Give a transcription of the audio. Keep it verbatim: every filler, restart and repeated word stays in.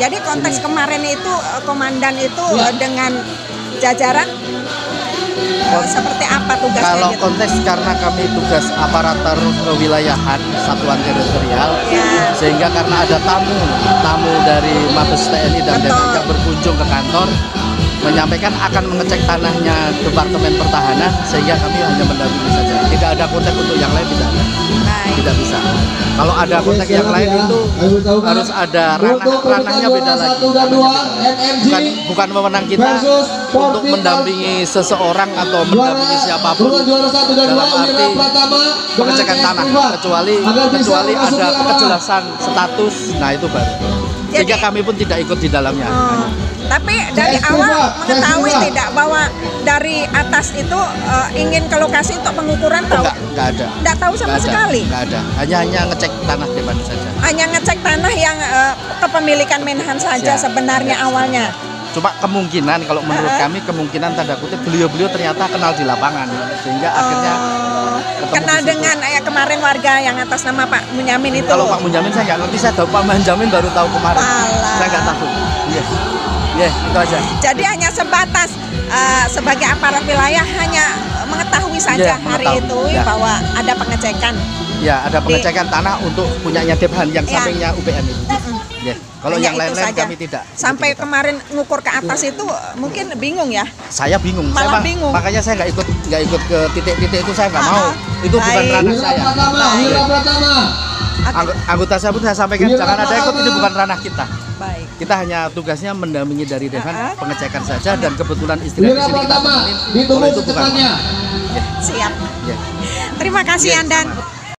Jadi konteks kemarin itu komandan itu ya. Dengan jajaran uh, seperti apa tugasnya? Kalau gitu? konteks karena kami tugas aparatur kewilayahan satuan teritorial, ya. Sehingga karena ada tamu tamu dari Mabes T N I dan Densus yang berkunjung ke kantor, menyampaikan akan mengecek tanahnya Departemen Pertahanan, sehingga kami hanya mendampingi saja. Tidak ada konteks untuk yang lain, tidak ada. Tidak bisa. Kalau ada konteks yang lain itu harus ada ranah, ranahnya beda lagi. Bukan, bukan wewenang kita untuk mendampingi seseorang atau mendampingi siapapun dalam arti pengecekan tanah, kecuali kecuali ada kejelasan status, nah itu baru. Sehingga kami pun tidak ikut di dalamnya. Oh. Tapi dari awal mengetahui tidak bahwa dari atas itu uh, ingin ke lokasi untuk pengukuran, tahu? Enggak, enggak ada. Enggak tahu sama enggak ada, sekali. Enggak ada. Hanya hanya ngecek tanah depan saja. Hanya ngecek tanah yang uh, kepemilikan Menhan saja ya, sebenarnya ya. Awalnya. Cuma kemungkinan kalau menurut uh -huh. kami kemungkinan tanda kutip beliau-beliau ternyata kenal di lapangan, sehingga oh. akhirnya kenal dengan ya, kemarin warga yang atas nama Pak Munyamin itu. Kalau Pak Munyamin saya nggak ngerti, saya tahu Pak Munyamin baru tahu kemarin. Alah. Saya nggak tahu. Iya. Yeah. Ya, yeah, itu aja. Jadi hanya sebatas uh, sebagai aparat wilayah hanya mengetahui saja yeah, hari mengetahui. itu yeah. bahwa ada pengecekan. Ya, ada pengecekan Di, tanah untuk punyanya Dephan yang yeah. sampingnya U P M itu. Mm -mm. Yeah. Kalau yang lain-lain kami tidak. Sampai tidak. kemarin ngukur ke atas itu mungkin bingung ya? Saya bingung. Malah saya, bingung. Makanya saya nggak ikut nggak ikut ke titik-titik itu, saya nggak mau. Itu Baik. bukan ranah saya. Wira Pratama. Angg anggota saya pun saya sampaikan Wira jangan ada ikut, ini bukan ranah kita. Baik. Kita hanya tugasnya mendampingi dari Dephan, uh -huh. pengecekan saja, dan kebetulan istri di sini kita temenin. Kalau itu bukan. Yeah. Siap. Yeah. Terima kasih yeah, Andan. sama.